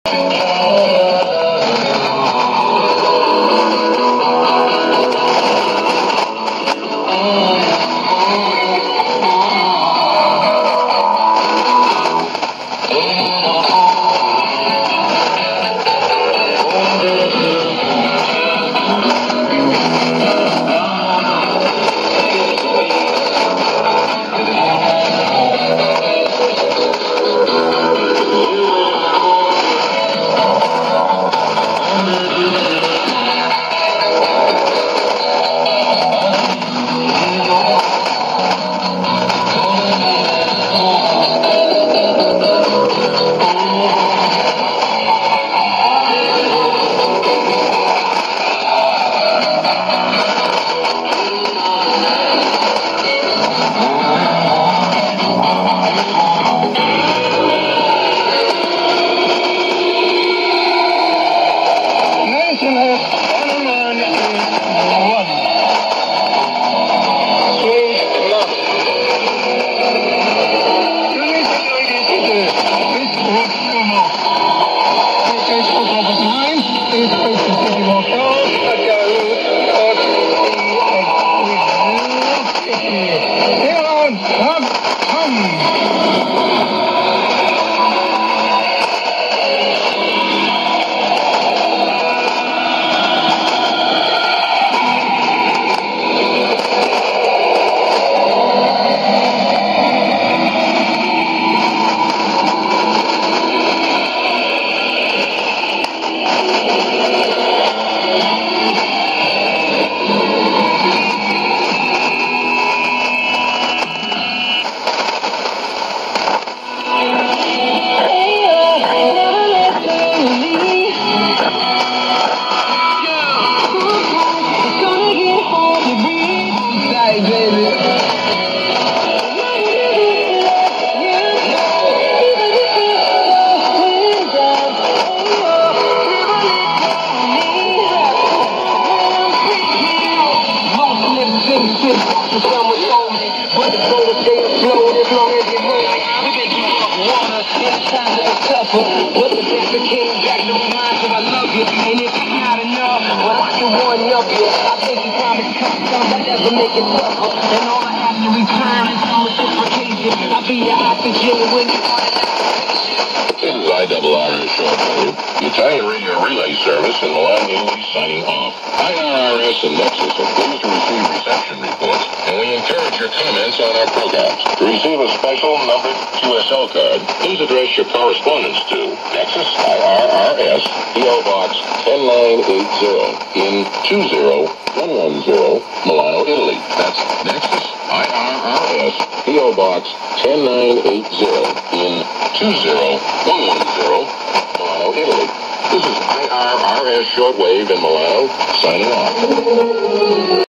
What the best came back, no mind, cause I love you. And if it's not enough, well, I can one up you. I think the time has come, some that doesn't make it tougher. And all I have to return is some reciprocation. I'll be your oxygen when you want it. This is IRRS Shortwave, the Italian radio relay service in Milan, Italy, signing off. IRRS and Nexus are pleased to receive reception reports, and we encourage your comments on our programs. To receive a special numbered QSL card, please address your correspondence to Nexus IRRS, P.O. Box 10980 in 20110, Milano, Italy. That's Nexus IRRS, P.O. Box 10980 in 20110, Milano, Italy. This is IRRS Shortwave in Milano, signing off.